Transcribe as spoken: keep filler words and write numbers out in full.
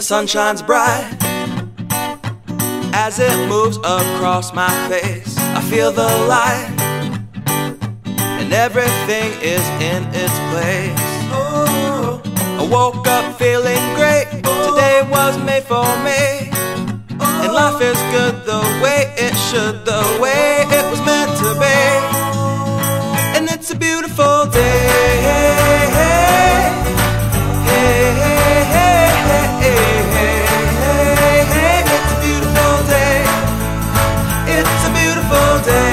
sun shines bright as it moves across my face. I feel the light and everything is in its place. Oh, I woke up feeling great. Today was made for me, and life is good the way it should, the way it was meant to be. And it's a beautiful day. Hey, hey, hey, hey, hey, hey, hey, hey. It's a beautiful day. It's a beautiful day.